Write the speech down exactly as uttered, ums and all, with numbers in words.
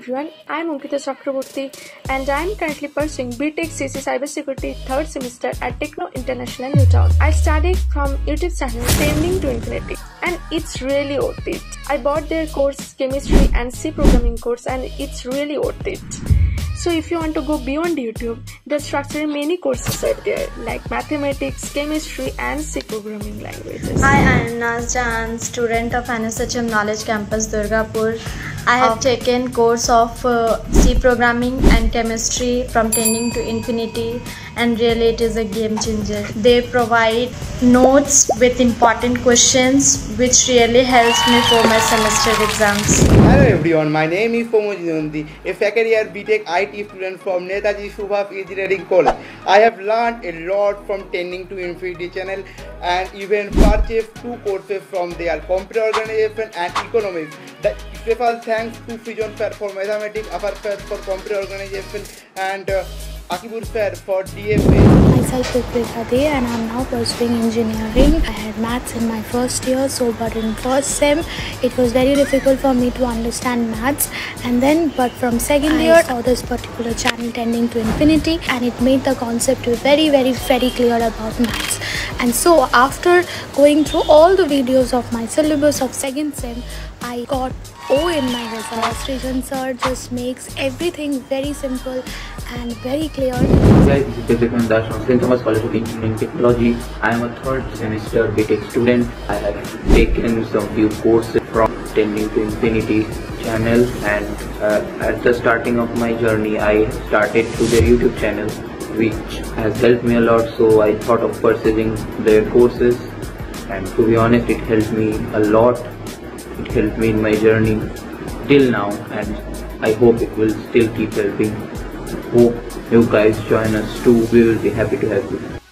everyone, I am Ankita Chakraborty and I am currently pursuing B.Tech C C Cybersecurity third semester at Techno International UDAAN. I studied from YouTube channel Tending to Infinity and it's really worth it. I bought their course Chemistry and C Programming course and it's really worth it. So if you want to go beyond YouTube, the structure many courses are there like mathematics, chemistry and C programming languages. Hi, I am Nazjan, student of N S H M Knowledge Campus, Durgapur. I have taken course of uh, C programming and chemistry from Tending to Infinity and really it is a game changer. They provide notes with important questions which really helps me for my semester exams. Hello everyone, my name is Pomojinundi, a second year B.Tech I T student from Netaji Subhas Engineering College. I have learned a lot from Tending to Infinity channel and even purchased two courses from their computer organization and economics. The special thanks to Fijon Fair for mathematics, Afar Fair for computer organization and uh, Akibur Fair for D F A. Myself is Gaye and I am now pursuing engineering. I had maths in my first year, so but in first sem it was very difficult for me to understand maths, and then but from second I year saw this particular channel Tending to Infinity and it made the concept very very very clear about maths. And so after going through all the videos of my syllabus of second sem, I got O in my results. Srijan sir just makes everything very simple and very clear. Guys, this is B.Tech from Saint Thomas College of Engineering Technology. I am a third semester B.Tech student. I have taken some few courses from Tending to Infinity channel, and uh, at the starting of my journey I started through their YouTube channel, which has helped me a lot, so I thought of pursuing their courses, and to be honest it helped me a lot. It helped me in my journey till now and I hope it will still keep helping. Hope you guys join us too. We will be happy to have you.